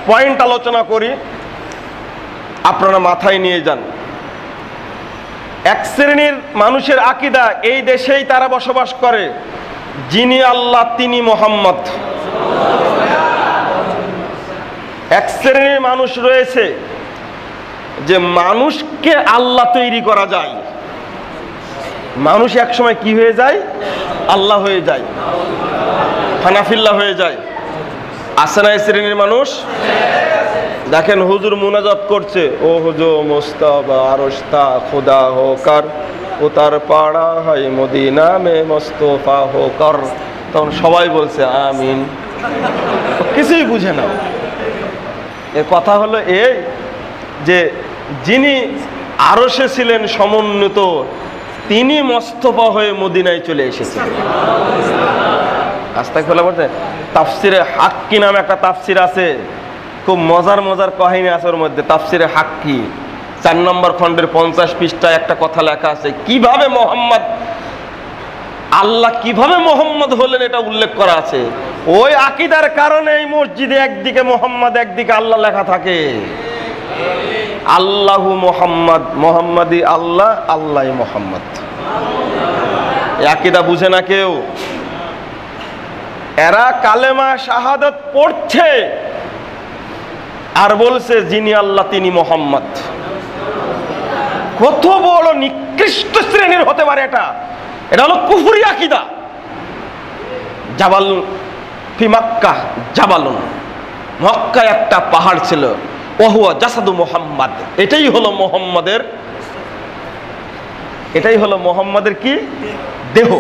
Point আলোচনা করি, আপনারা মাথায় নিয়ে যান। এক শ্রেণীর মানুষের আকীদা, এই দেশেই তারা বসবাস করে, যিনি আল্লাহ তিনি মোহাম্মদ। এক শ্রেণীর মানুষ রয়েছে যে মানুষকে আল্লাহ তৈরি করা যায়, মানুষ একসময় কি হয়ে যায়? আল্লাহ হয়ে যায়, হানাফিল্লাহ হয়ে যায়। আছে না এই শ্রেণীর মানুষ? দেখেন হুজুর মুনাজাত করছে, ও হুজুর মুস্তাফা আরশতা খুদা হোকার উতার পাড়া হয় মদিনা মে মুস্তাফা হোকার, তখন সবাই বলছে আমিন, কিছুই বুঝে না। এর কথা হলো এই যে যিনি আরশে ছিলেন সমন্বিত, তিনি মোস্তফা হয়ে মদিনায় চলে এসেছেন। আস্তাগফিরুল্লাহ বলতে তাফসিরে হাক্কি নামে একটা তাফসির আছে, খুব মজার মজার কাহিনী আছে ওর মধ্যে। তাফসিরে হাক্কি 4 নম্বর খণ্ডের 50 পৃষ্ঠায় একটা কথা লেখা আছে, কিভাবে মোহাম্মদ, আল্লাহ কিভাবে মোহাম্মদ হলেন এটা উল্লেখ করা আছে। ওই আকীদার কারণে এই মসজিদে একদিকে মোহাম্মদ একদিকে আল্লাহ লেখা থাকে। আল্লাহু মোহাম্মদ, মোহাম্মদই আল্লাহ, আল্লাহই মোহাম্মদ। এই আকীদা বুঝে না কেউ। এরা কালেমা শাহাদাত পড়ছে আর বলছে যিনি আল্লাহ তিনি মোহাম্মদ। কত বড় নিকৃষ্ট শ্রেণীর হতে পারে এটা! এটা হলো কুফরি আকীদা। জাবাল ফি মক্কা জাবালুন, মক্কায় একটা পাহাড় ছিল, ওহুয়া জাসাদু মুহাম্মদ, এটাই হলো মোহাম্মদের কি? দেহ।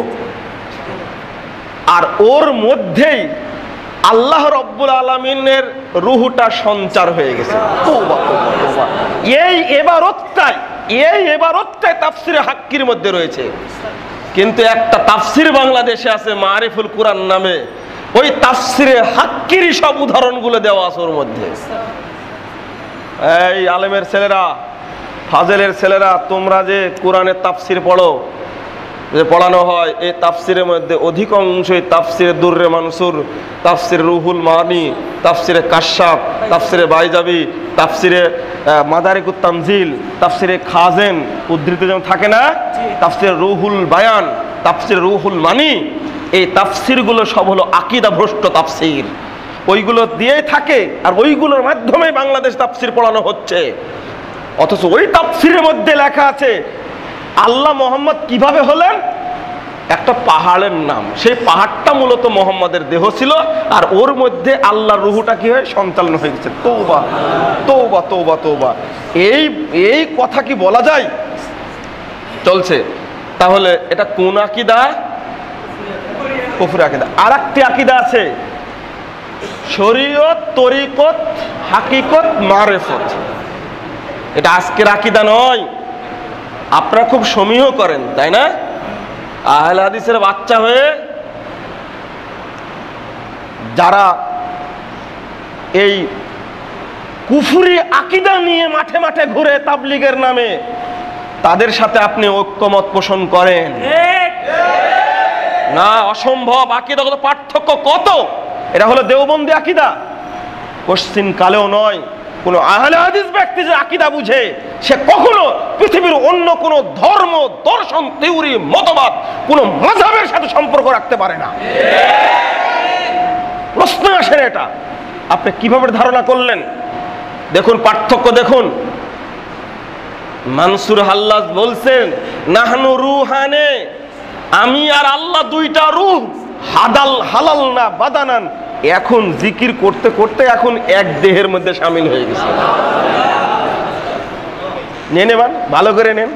আর ওর মধ্যেই আল্লাহ রব্বুল আলামিনের রূহটা সঞ্চার হয়ে গেছে। তওবা তওবা তওবা। এই ইবারতটাই তাফসিরে হাক্কির মধ্যে রয়েছে। কিন্তু একটা তাফসির বাংলাদেশে আছে মারিফুল কুরআন নামে, ওই তাফসিরে হাক্কিরই সব উদাহরণগুলো দেওয়া আছে ওর মধ্যে। এই আলেমের ছেলেরা, ফাজেলের ছেলেরা, তোমরা যে কোরআনের তাফসির পড়ো, যে পড়ানো হয়, এই তাফসিরের মধ্যে অধিকাংশই তাফসিরে দুররে মানসুর, তাফসিরে রুহুল মানি, তাফসিরে কাশাফ, তাফসিরে বাইজাবি, তাফসিরে মাদারিকুত তানজিল, তাফসিরে খাজেন উদ্ধৃত যেমন থাকে না, তাফসিরে রুহুল বায়ান, তাফসিরে রুহুল মানি, এই তাফসিরগুলো সব হলো আকীদা ভ্রষ্ট তাফসির। ওইগুলো দিয়েই থাকে আর ওইগুলোর মাধ্যমে বাংলাদেশ তাফসির পড়ানো হচ্ছে। অথচ ওই তাফসিরের মধ্যে লেখা আছে আল্লাহ মোহাম্মদ কিভাবে হলেন, একটা পাহাড়ের নাম, সেই পাহাড়টা মূলত মোহাম্মদের দেহ ছিল, আর ওর মধ্যে আল্লাহর রূহটা কি হয় সঞ্চালন হয়ে গেছে। তওবা তওবা তওবা তওবা। এই কথা কি বলা যায়? চলছে। তাহলে এটা কোন আকীদা? কুফরি আকীদা। আর একটি আকীদা আছে শরীয়ত, তরিকত, হাকিকত, মারিফত। এটা আজকের আকীদা নয়। আপনারা খুব সমীহ করেন, তাই না? আহলে হাদিসের বাচ্চা হয়ে যারা এই কুফরি আকীদা নিয়ে মাঠে মাঠে ঘুরে তাবলীগের নামে, তাদের সাথে আপনি ঐক্যমত পোষণ করেন না। অসম্ভব। আকীদাগত পার্থক্য কত! এটা হলো দেওবন্দি আকীদা, কোশ্চিন কালেও নয়। কোন আহলে হাদিস ব্যক্তি যে আকীদা বুঝে, সে কখনো পৃথিবীর অন্য কোন ধর্ম, দর্শন, থিওরি, মতবাদ, কোন মাযহাবের সাথে সম্পর্ক রাখতে পারে না। প্রশ্ন আসে এটা আপনি কিভাবে ধারণা করলেন? দেখুন পার্থক্য দেখুন। মানসুর হাল্লাজ বলছেন নাহনু রুহানে, আমি আর আল্লাহ দুইটা রূহ, হাদাল হালাল না বাদানান। এখন জিকির করতে করতে এখন এক দেহের মধ্যে শামিল হয়ে গেছে। নেন, ভালো করে নেন।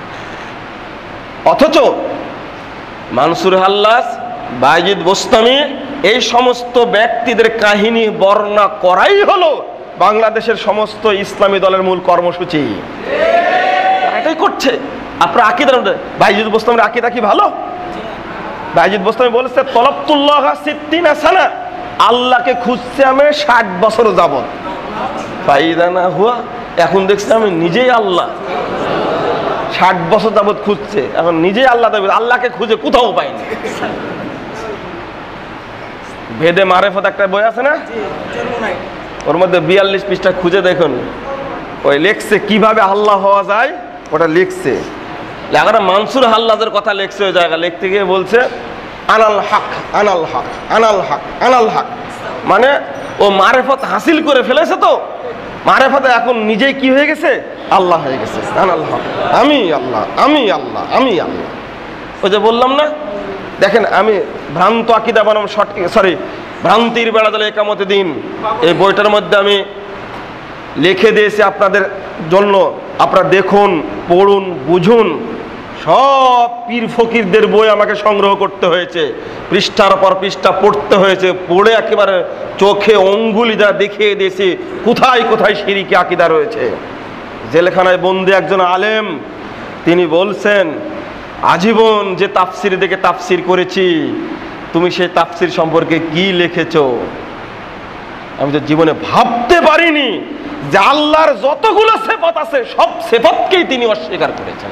অথচ মানসুর হাল্লাজ, বাইজিদ বোস্তামি, এই সমস্ত ব্যক্তিদের কাহিনী বর্ণনা করাই হলো বাংলাদেশের সমস্ত ইসলামী দলের মূল কর্মসূচি। এটাই করছে। আপনার আকীদা, বাইজিদ বোস্তামির আকীদা কি ভালো? বাইজিদ বোস্তামি বলেছে তলাবতুল্লাহ 60 সানা, আল্লাহকে খুঁজছে আমি 60 বছর যাবত। ফাইদা না হুয়া, এখন দেখছি আমি নিজেই আল্লাহ। 60 বছর যাবত খুঁজছে, এখন নিজেই আল্লাহ দেবে। আল্লাহকে খুঁজে কোথাও পাইনি। ভেদে মারেফত একটা বই আছে না, ওর মধ্যে 42 পৃষ্ঠা খুঁজে দেখুন, ওই লেখছে কিভাবে আল্লাহ হওয়া যায়, ওটা লিখছে। লেখাটা মানসুর হাল্লাদের কথা লিখছে। ওই জায়গা লিখতে গিয়ে বলছে আনাল হক আনাল হক আনাল হক আনাল হক, মানে ও মারেফত হাসিল করে ফেলেছে, তো মারেফতে এখন নিজেই কি হয়ে গেছে, আল্লাহ হয়ে গেছে। আনাল হক, আমি আল্লাহ, আমি আল্লাহ, আমি আল্লাহ। ওই যে বললাম না, দেখেন আমি ভ্রান্ত আকীদা বনাম ভ্রান্তির বেড়া দলে একামতে দিন, এই বইটার মধ্যে আমি লিখে দিয়েছি আপনাদের জন্য। আপনারা দেখুন, পড়ুন, বুঝুন। সব পীর ফকিরদের বই আমাকে সংগ্রহ করতে হয়েছে, পৃষ্ঠার পর পৃষ্ঠা পড়তে হয়েছে, পড়ে একেবারে চোখে অঙ্গুলি যা দেখিয়ে দিয়েছি কোথায় কোথায় শিরকি আকীদা রয়েছে। জেলখানায় বন্দি একজন আলেম, তিনি বলছেন আজীবন যে তাফসির দেখে তাফসির করেছি, তুমি সেই তাফসির সম্পর্কে কি লিখেছো? আমি তো জীবনে ভাবতে পারিনি যে আল্লাহর যতগুলো সিফাত আছে সব সিফাতকেই তিনি অস্বীকার করেছেন।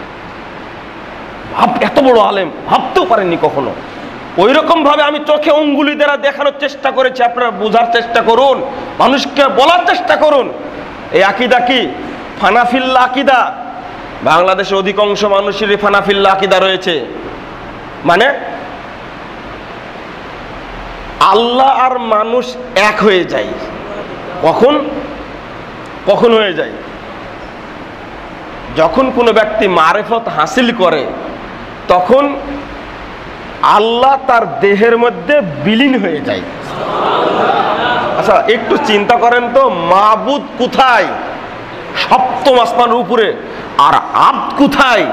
এত বড় আলেম, ভাবতেও পারেননি কখনো। ওই রকম ভাবে আমি চোখে অঙ্গুলি দ্বারা দেখানোর চেষ্টা করেছি। আপনারা বোঝার চেষ্টা করুন, মানুষকে বলার চেষ্টা করুন। এই আকীদা কি ফানাফিল্লাহ আকীদা। বাংলাদেশের অধিকাংশ মানুষেরই ফানাফিল্লাহ আকীদা রয়েছে, মানে আল্লাহ আর মানুষ এক হয়ে যায়। কখন কখন হয়ে যায়? যখন কোনো ব্যক্তি মারেফত হাসিল করে তখন আল্লাহ তার দেহের মধ্যে বিলীন হয়ে যায়। আচ্ছা একটু চিন্তা করেন তো, মাবুদ কোথায়? সপ্তম আসমানের উপরে, আর আব্দ কোথায়?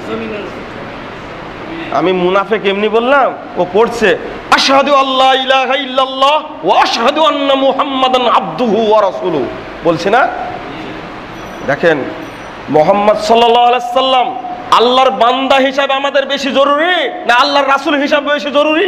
আমি মুনাফিক এমনি বললাম, ও পড়ছে আশহাদু আল্লা ইলাহা ইল্লাল্লাহ ওয়া আশহাদু আন্না মুহাম্মাদান আবদুহু ওয়া রাসূলুহু বলছে না? দেখেন মুহাম্মদ সাল্লাল্লাহু আলাইহি সাল্লাম আল্লাহর বান্দা হিসাবে আমাদের বেশি জরুরি না আল্লাহর রাসূল হিসাবে বেশি জরুরি?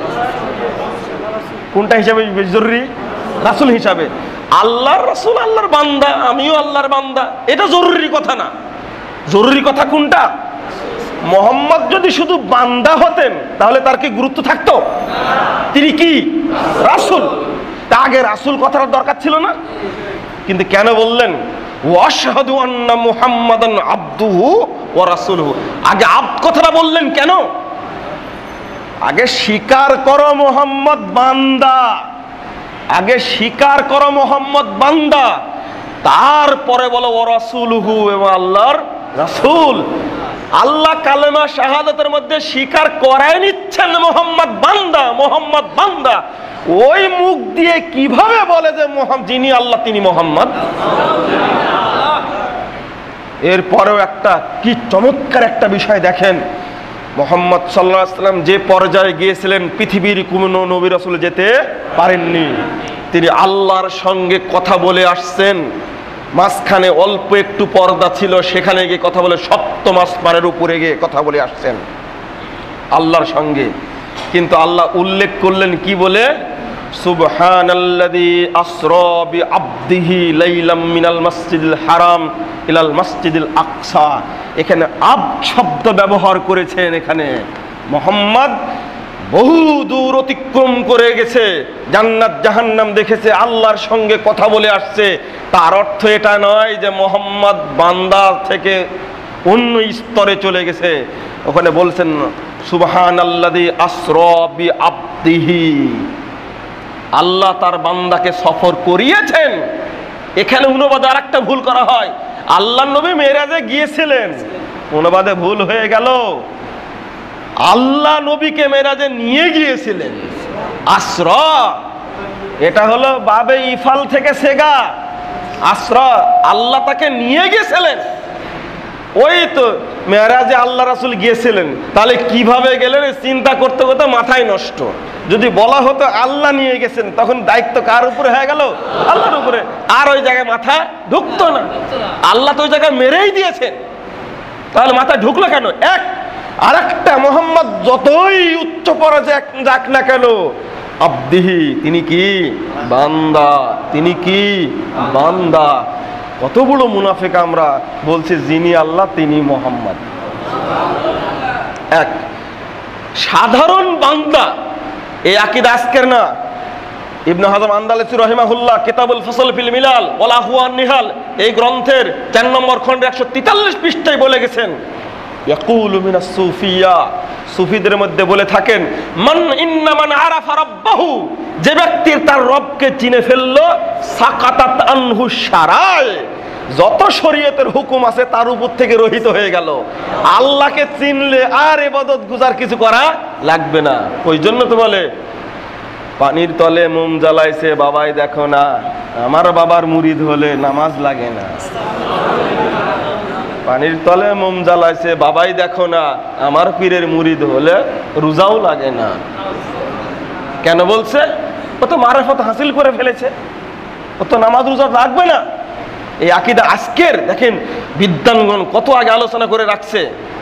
কোনটা হিসাবে বেশি জরুরি? রাসূল হিসাবে। আল্লাহর রাসূল আল্লাহর বান্দা, আমিও আল্লাহর বান্দা, এটা জরুরি কথা না। জরুরি কথা কোনটা? মোহাম্মদ যদি শুধু বান্দা হতেন তাহলে তার কি গুরুত্ব থাকতো? তিনি কি রাসূল, তা আগে রাসূল কথার দরকার ছিল না? কিন্তু কেন বললেন ওয়াশহাদু আন্না মুহাম্মাদান আবদুহু ওয়া রাসূলুহু? আগে আব্দ কথাটা বললেন কেন? আগে স্বীকার করো মুহাম্মদ বান্দা, আগে স্বীকার করো মুহাম্মদ বান্দা, তারপরে বলো ওয়া রাসূলুহু, এবং আল্লাহর রাসূল। আল্লাহ কালেমা শাহাদাতের মধ্যে স্বীকার করাই নিচ্ছেন মুহাম্মদ বান্দা, মুহাম্মদ বান্দা। ওই মুখ দিয়ে কিভাবে বলে যে যিনি আল্লাহ তিনি মুহাম্মদ? এরপরেও একটা কি চমৎকার একটা বিষয় দেখেন, মুহাম্মদ সাল্লাল্লাহু আলাইহি ওয়াসাল্লাম যে পর্যায়ে গিয়েছিলেন পৃথিবীর কোনো নবী রাসূল যেতে পারেননি। তিনি আল্লাহর সঙ্গে কথা বলে আসছেন, মাঝখানে অল্প একটু পর্দা ছিল, সেখানে গিয়ে কথা বলে সপ্তম আসমানের উপরে গিয়ে কথা বলে আসছেন আল্লাহর সঙ্গে। কিন্তু আল্লাহ উল্লেখ করলেন কি বলে? সুবহানাল্লাযী আসরা বিআবদিহি লাইলাম মিনাল মাসজিদিল হারাম ইলাল মাসজিদিল আকসা। এখানে আবদ শব্দ ব্যবহার করেছেন। এখানে মুহাম্মদ বহু দূর অতিক্রম করে গেছে, জান্নাত জাহান্নাম দেখেছে, আল্লাহর সঙ্গে কথা বলে আসছে। তার অর্থ এটা নয় যে মুহাম্মদ বান্দা থেকে অন্য স্তরে চলে গেছে। ওখানে বলছেন সুবহানাল্লাযী আসরা বিআবদিহি, আল্লাহ তার বান্দাকে সফর করিয়েছেন। এখানে অনুবাদে আরেকটা ভুল করা হয়, আল্লাহর নবী মেরাজে গিয়েছিলেন, অনুবাদে ভুল হয়ে গেল। আল্লাহ নবীকে মেরাজে নিয়ে গিয়েছিলেন। আসরা এটা হলো বাবে ইফাল থেকে সেগা। আসরা আল্লাহ তাকে নিয়ে গিয়েছিলেন। ওই তো মেরাজে আল্লাহ রাসূল গিয়েছিলেন, তাহলে কিভাবে গেলেন চিন্তা করতে করতে মাথায় নষ্ট। যদি বলা হতো আল্লাহ নিয়ে গেছেন, তখন দায়িত্ব কার উপরে হয়ে গেল? আল্লাহর উপরে। আর ওই জায়গায় মাথা ঢুকতো না। আল্লাহ তো ওই জায়গায় মেরেই দিয়েছেন, তাহলে মাথা ঢুকলো কেন? এক আরেকটা, মুহাম্মদ যতই উচ্চ পর্যায়ে যাক না কেন, আবদিহি তিনি কি বান্দা, তিনি কি বান্দা। কত বড় মুনাফিক আমরা, বলছে যিনি আল্লাহ তিনি মুহাম্মদ। এক সাধারণ বান্দা, এই আকীদা আজকের না, ইবনে হাজম আন্দালুসি রাহিমাহুল্লাহ কিতাবুল ফসল ফিল মিলাল ওয়াল আহওয়ান নিহাল এই গ্রন্থের 4 নম্বর খণ্ডে 143 পৃষ্ঠায় বলে গেছেন, ইয়াকুলু মিনাস সুফিয়া, সুফিদের মধ্যে বলে থাকেন, মান ইন্না মান আরাফা রাব্বাহু, যে ব্যক্তির তার রবকে চিনে ফেললো, সাকাতাত আনহু শারায়, যত শরীয়তের হুকুম আছে তার উপর থেকে রহিত হয়ে গেল। আল্লাহকে চিনলে আর ইবাদত গুজার কিছু করা লাগবে না। ওই জন্য তো বলে পানির তলে মোম জ্বালাইছে বাবাই দেখো না, আমার বাবার মুরিদ হলে নামাজ লাগে না। পানির তলে মোম জ্বালাইছে বাবাই দেখো না, আমার পীরের মুরিদ হলে রোজাও লাগে না। কেন বলছে? ও তো মারিফত হাসিল করে ফেলেছে, ও তো নামাজ রোজা লাগবে না। এই আকীদা আজকের দেখেন বিদ্বানগণ কত আগে আলোচনা করে রাখছে।